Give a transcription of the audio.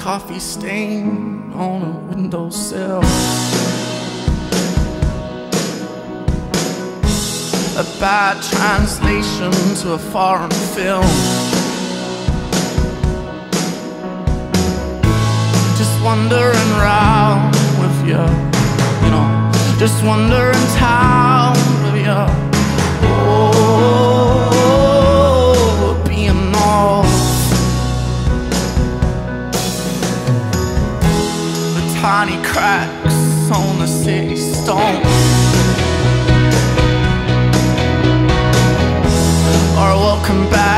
coffee stain on a windowsill. A bad translation to a foreign film. Just wandering round with you, you know, just wandering town with you. Oh, being off the tiny cracks on the city stone are welcome back